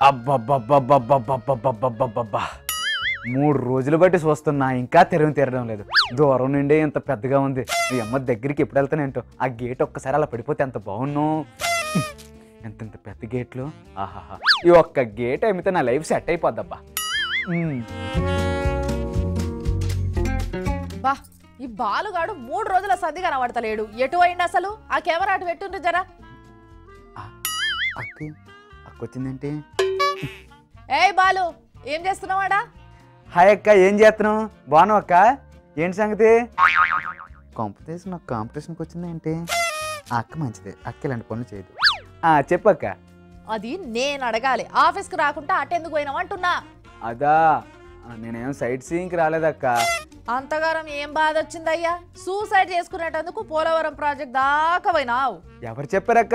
అబ్బబ్బబ్బబ్బబ్బబ్బబ్బబ్బబ్బబ్బబ్బా 3 రోజులు బట్టి చూస్తున్నా ఇంకా తెరడం లేదు. దూరం నుండి ఇంత పెద్దగా ఉంది. ఈ అమ్మ దగ్గరికి ఎప్పుడు వెళ్తానేంటో. ఆ గేట్ ఒక్కసారి అలా పడిపోతే ఎంత బాగున్నావు. ఎంత పెద్ద గేట్లు. ఆహాహా, ఈ ఒక్క గేట్ అమ్మితే నా లైఫ్ సెట్ అయిపోద్దబ్బా. బా ఈ బాలుగాడు 3 రోజుల సంధి కనబడతలేడు. ఎటు పోయిండు అసలు? ఆ కెమెరా అటు పెట్టుండ్రు జరా. అక్కొచ్చిందేంటి? ఏయ్ బాలు, ఏం చేస్తున్నావాడా? హాయ్ అక్క, ఏం చేస్తున్నావు? బాగున్నావు అక్క? ఏంటి సంగతి? కాంపిటీషన్కి వచ్చిందేంటి? ఆ అక్క మంచిదే, అక్క ఇలాంటి పనులు చేయదు. చెప్పక్క. అది నేను అడగాలి, ఆఫీస్కి రాకుండా అటెందుకు పోయినావు అంటున్నా. అదా, నేనేం సైట్ సీయింగ్కి రాలేదక్క. అంతగారం ఏం బాధ వచ్చిందయ్యా? సూసైడ్ చేసుకునేటందుకు పోలవరం ప్రాజెక్ట్ దాకా పోయినావు. ఎవరు చెప్పారక్క?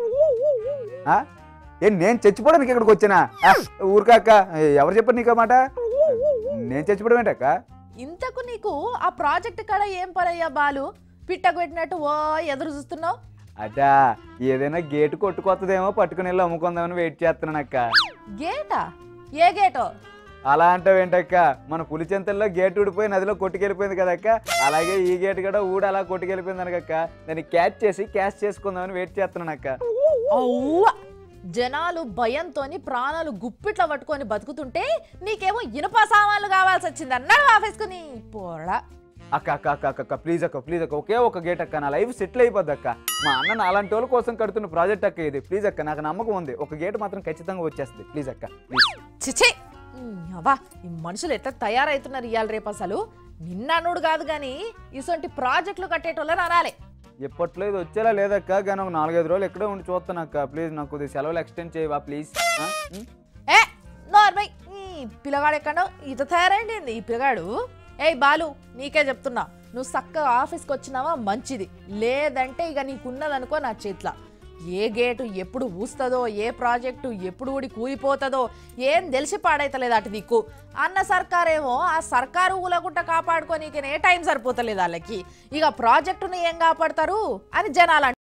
నేను చచ్చిపోవడానికి ఇక్కడికి వచ్చినా? ఊరికాక, ఎవరు చెప్పారు నీకు మాట? నేను చచ్చిపోవడం ఏంటక్క? ఇంతకు నీకు ఆ ప్రాజెక్ట్ కాడ ఏం పనయ్యా బాలు? పిట్టకు పెట్టినట్టు ఓ ఎదురు చూస్తున్నావు. అదా, ఏదైనా గేటు కొట్టుకొత్తదేమో పట్టుకుని వెళ్ళి అమ్ముకుందామని వెయిట్ చేస్తున్నానక్క. గేటా? ఏ గేటో? అలా అంటావేంటక్క? మన పులిచెంతల్లో గేట్ ఊడిపోయి నదిలో కొట్టుకెళ్ళిపోయింది కదక్క, అలాగే ఈ గేట్ కూడా ఊడి అలా కొట్టుకెళ్ళిపోయింది అనకక్క. దాన్ని క్యాచ్ చేసుకుందామని వెయిట్ చేస్తున్నానక్క. అవ్వా, జనాలు భయంతోని ప్రాణాలు గుప్పిట్ల పట్టుకొని బతుకుతుంటే నీకేమో ఇనుప సామాన్లు కావాల్సి వచ్చింది అన్నాడు ఆఫీస్కుని పోడా. అక్క ప్లీజ్ అక్క, ఒకే ఒక గేట్ అక్క, నా లైఫ్ సెటిల్ అయిపోద్ది అక్క. మా అన్న అలాంటి వాళ్ళ కోసం కడుతున్న ప్రాజెక్ట్ అక్క ఇది. ప్లీజ్ అక్క, నాకు నమ్మకం ఉంది, ఒక గేట్ మాత్రం ఖచ్చితంగా వచ్చేస్తుంది. ప్లీజ్ అక్క, ప్లీజ్. చిచే అవా, ఈ మనుషులు ఎట్లా తయారవుతున్నారు ఇవాళ రేపు? అసలు నిన్న అనుడు కాదు గాని ఇసొంటి ప్రాజెక్టులు కట్టేటోళ్ళని అనాలి. ఎప్పట్లో ఇది వచ్చేలా లేదక్క, కానీ ఒక 4-5 రోజులు ఎక్కడే ఉండి చూస్తానక్క. ప్లీజ్ నాకు కొద్దిగా సెలవులు ఎక్స్టెండ్ చేయవా ప్లీజ్? ఏ నార్మల్, ఈ పిల్లగాడు ఎక్కడో ఈత తయారైంది ఈ పిల్లగాడు. ఏయ్ బాలు, నీకే చెప్తున్నా, నువ్వు చక్కగా ఆఫీస్కి వచ్చినావా మంచిది, లేదంటే ఇక నీకున్నదనుకో నా చేతిలో. ఏ గేటు ఎప్పుడు ఊస్తుందో, ఏ ప్రాజెక్టు ఎప్పుడు ఊడి కూలిపోతుందో ఏం తెలిసి పాడైతలేదు అటు దిక్కు. అన్న సర్కారేమో ఆ సర్కారు ఊలగుంట కాపాడుకోనీకనే టైం సరిపోతలేదు వాళ్ళకి. ఇక ప్రాజెక్టుని ఏం కాపాడతారు అని జనాలు